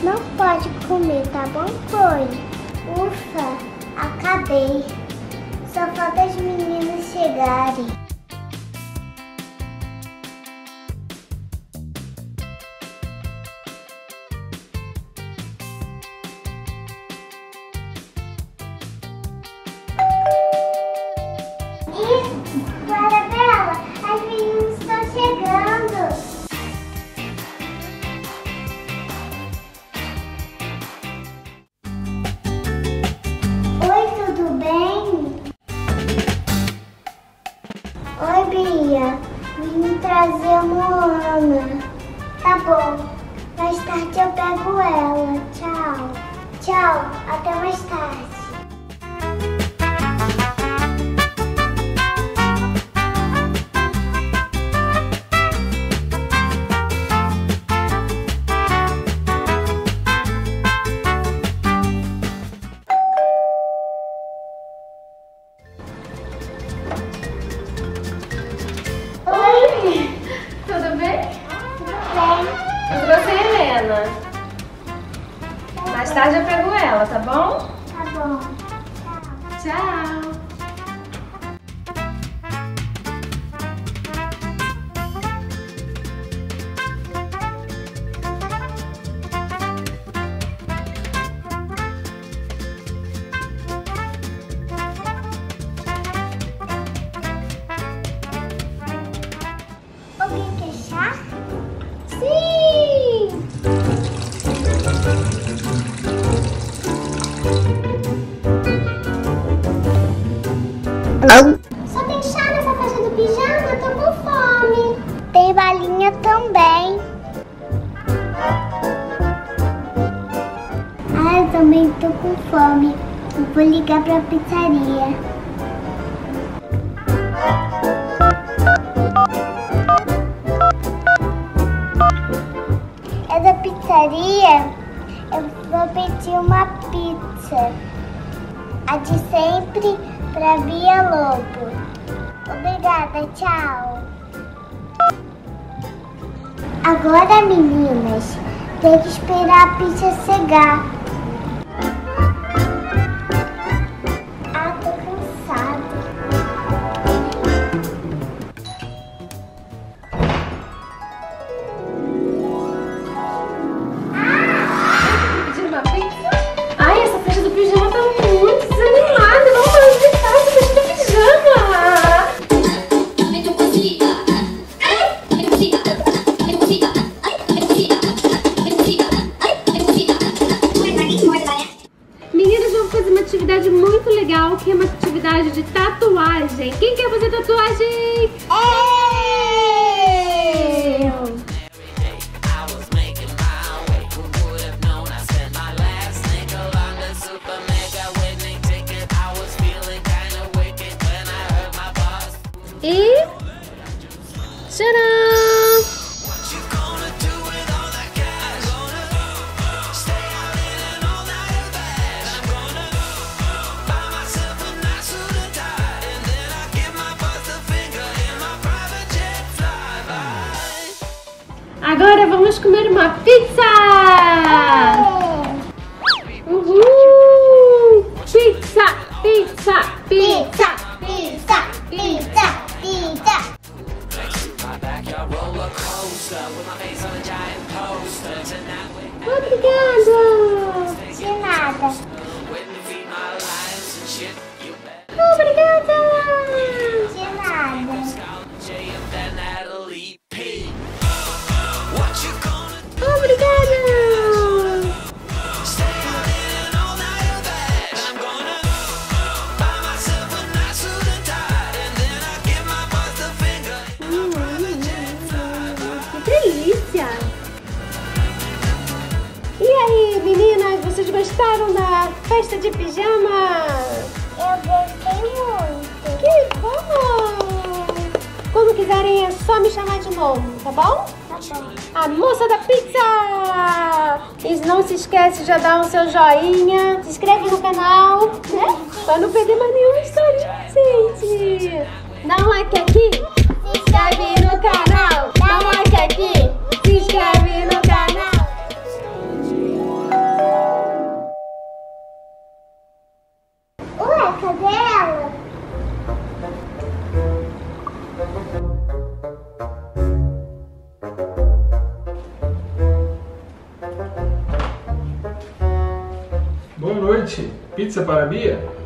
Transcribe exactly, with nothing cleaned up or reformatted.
Não pode comer, tá bom, Chloe? Ufa, acabei. Só falta as meninas chegarem. Clarabela, as meninas estão chegando. Oi, tudo bem? Oi, Bia. Vim trazer a Moana. Tá bom. Mais tarde eu pego ela. Tchau. Tchau. Até mais tarde. Tudo bem? Tudo bem. Eu trouxe a Helena. Mais tarde eu pego ela, tá bom? Tá bom. Tchau. Tchau. Alguém quer chá? Sim! Só tem chá nessa festa do pijama? Tô com fome. Tem balinha também. Ah, eu também tô com fome. Eu vou ligar pra pizzaria. É da pizzaria? Eu vou pedir uma pizza. A de sempre pra Bia Lobo. Obrigada, tchau. Agora, meninas, tem que esperar a pizza chegar. Ah, tô cansada. Pedir uma pizza? Ai, essa festa do pijama tá muito desanimada. Vamos lá visitar essa festa do pijama. Meninas, vamos fazer uma atividade muito legal, que é uma atividade de tatuagem. Quem quer fazer tatuagem? Eu! E tcharam! Agora vamos comer uma pizza! Uhul! Pizza! Pizza! Pizza! Pizza, pizza, pizza. Obrigada! De nada. Obrigada! De nada. Obrigada! Delícia! E aí, meninas, vocês gostaram da festa de pijama? Eu gostei muito. Que bom! Quando quiserem é só me chamar de novo, tá bom? Tá bom. A moça da pizza! E não se esquece de dar o seu joinha, se inscreve no canal, né? Pra não perder mais nenhuma historinha, gente! Dá um like aqui, Se inscreve no canal. Dá um like aqui. se inscreve no canal. cadê ela? Boa noite. Pizza para a Bia?